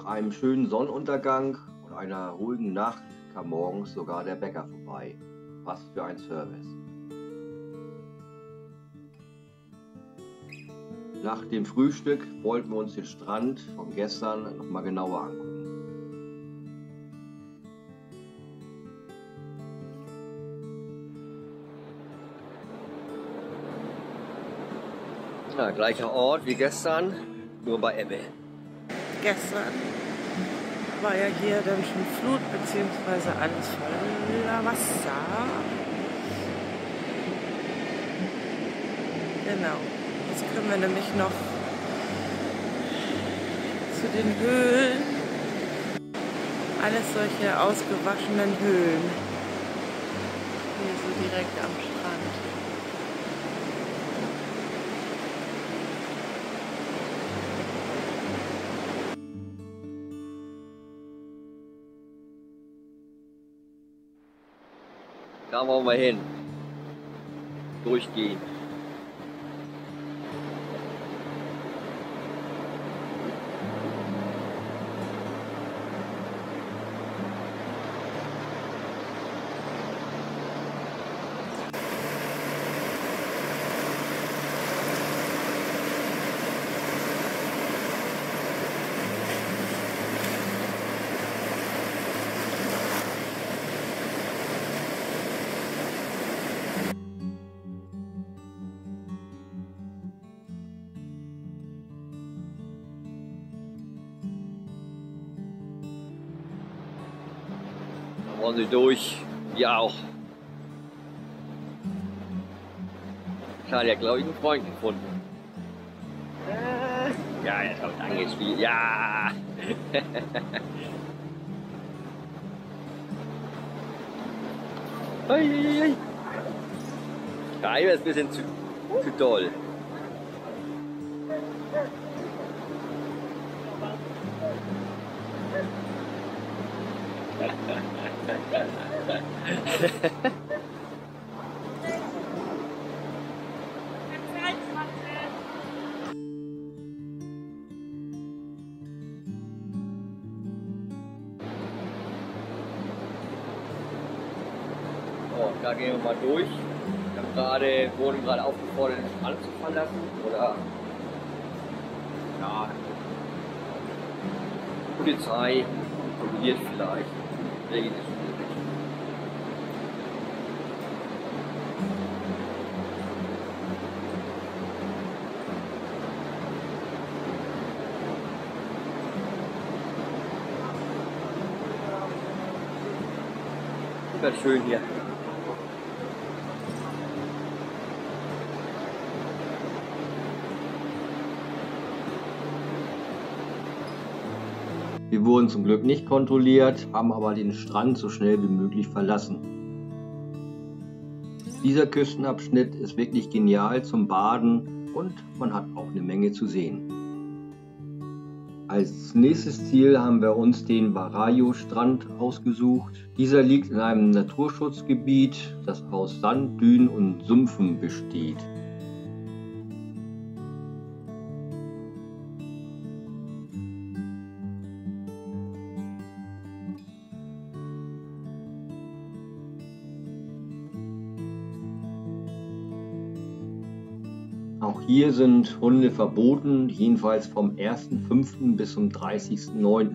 Nach einem schönen Sonnenuntergang und einer ruhigen Nacht kam morgens sogar der Bäcker vorbei. Was für ein Service. Nach dem Frühstück wollten wir uns den Strand von gestern noch mal genauer angucken. Ja, gleicher Ort wie gestern, nur bei Ebbe. Gestern war ja hier dann schon Flut, beziehungsweise alles voller Wasser. Genau. Jetzt können wir nämlich noch zu den Höhlen. Alles solche ausgewaschenen Höhlen. Hier so direkt am Strand. Da wollen wir hin. Durchgehen. Wollen Sie durch? Wir auch. Schade, ja, glaube ich, einen Freund gefunden. Ja, jetzt kommt angespielt. Ja! Hey. Schreibe ist ein bisschen zu doll. Da gehen wir mal durch. Wir wurden gerade aufgefordert, den Strand zu verlassen. Oder ja, Polizei kontrolliert vielleicht. Regen ist schwierig. Ganz schön hier. Wir wurden zum Glück nicht kontrolliert, haben aber den Strand so schnell wie möglich verlassen. Dieser Küstenabschnitt ist wirklich genial zum Baden und man hat auch eine Menge zu sehen. Als nächstes Ziel haben wir uns den Barajo-Strand ausgesucht. Dieser liegt in einem Naturschutzgebiet, das aus Sand, Dünen und Sümpfen besteht. Auch hier sind Hunde verboten, jedenfalls vom 1.5. bis zum 30.9.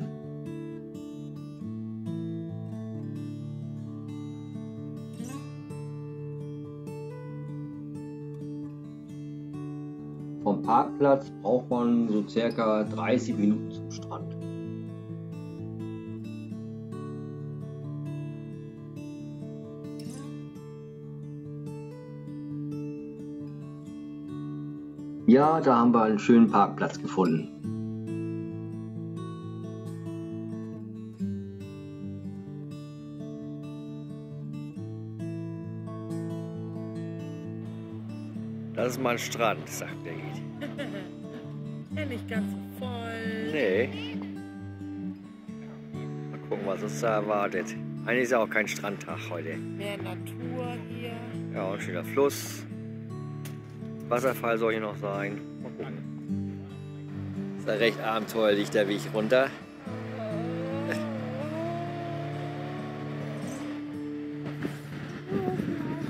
Vom Parkplatz braucht man so circa 30 Minuten zum Strand. Ja, da haben wir einen schönen Parkplatz gefunden. Das ist mein Strand, sagt der Ed. Ja, nicht ganz so voll. Nee. Mal gucken, was uns da erwartet. Eigentlich ist ja auch kein Strandtag heute. Mehr Natur hier. Ja, und ein schöner Fluss. Wasserfall soll hier noch sein. Mal gucken. Ist ja recht abenteuerlich der Weg runter.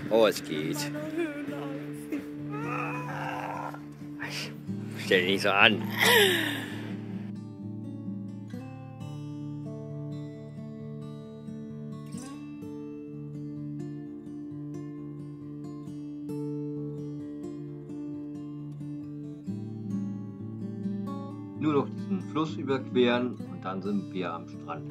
Oh, es geht. Stell dich nicht so an. Nur noch diesen Fluss überqueren und dann sind wir am Strand.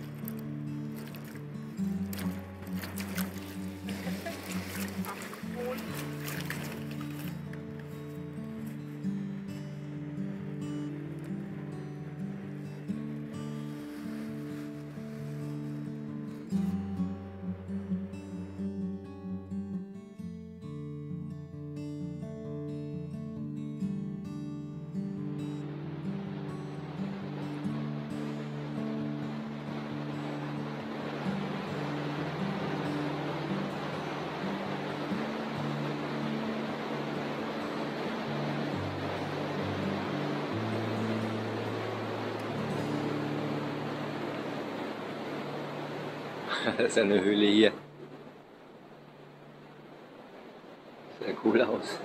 Das ist ja eine Höhle hier. Sehr cool aus.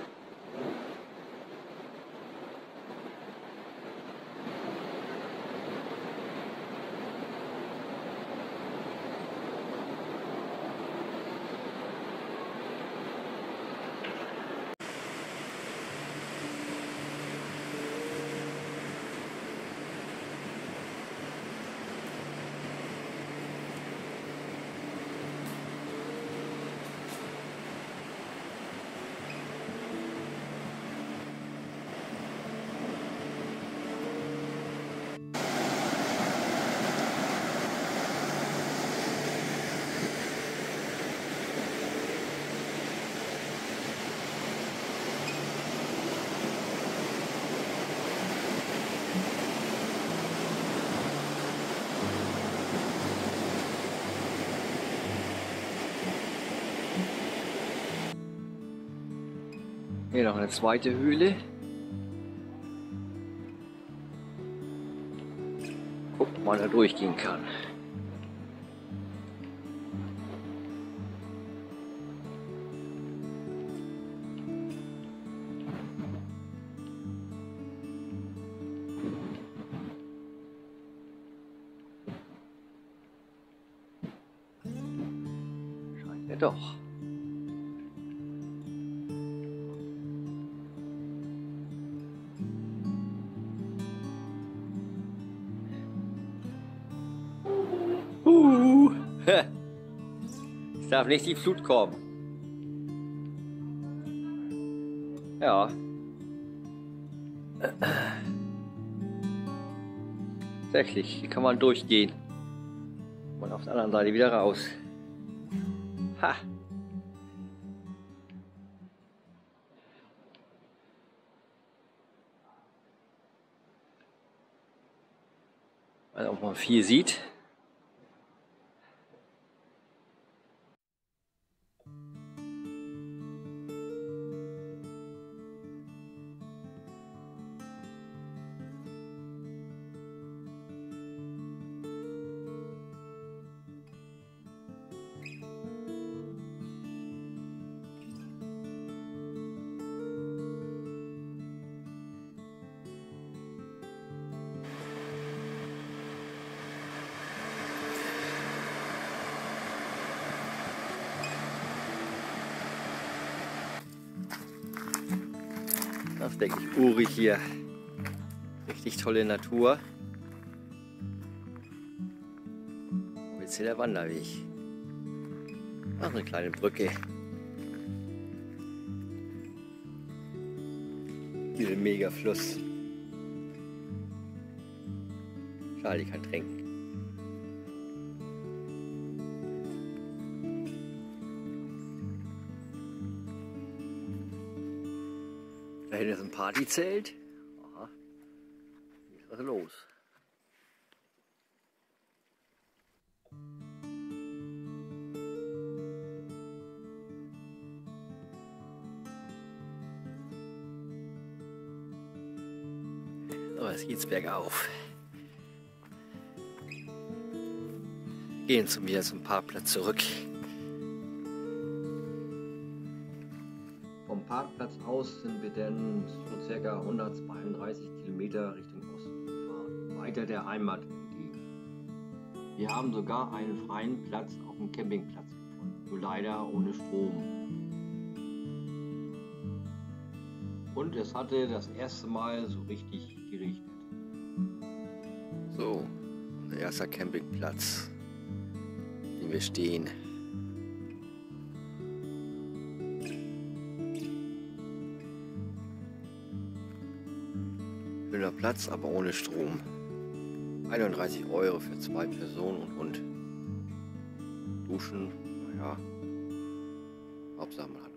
Hier noch eine zweite Höhle. Gucken, ob man da durchgehen kann. Scheint ja doch. Es darf nicht die Flut kommen. Ja. Tatsächlich, hier kann man durchgehen. Und auf der anderen Seite wieder raus. Ha! Also, ob man viel sieht. Das ist wirklich urig hier. Richtig tolle Natur. Und jetzt hier der Wanderweg. Ach, eine kleine Brücke. Dieser Mega-Fluss. Schade, ich kann trinken. Da hinten ist ein Partyzelt. Aha. Hier ist was los. So, jetzt geht's bergauf. Gehen wieder zum Parkplatz zurück. aus sind wir dann so ca. 132 Kilometer Richtung Osten gefahren, weiter der Heimat entgegen. Wir haben sogar einen freien Platz auf dem Campingplatz gefunden, nur leider ohne Strom. Und es hatte das erste Mal so richtig geregnet. So, unser erster Campingplatz, den wir stehen. Schöner Platz, aber ohne Strom. 31 € für 2 Personen und Hund. Duschen, naja, Hauptsache man hat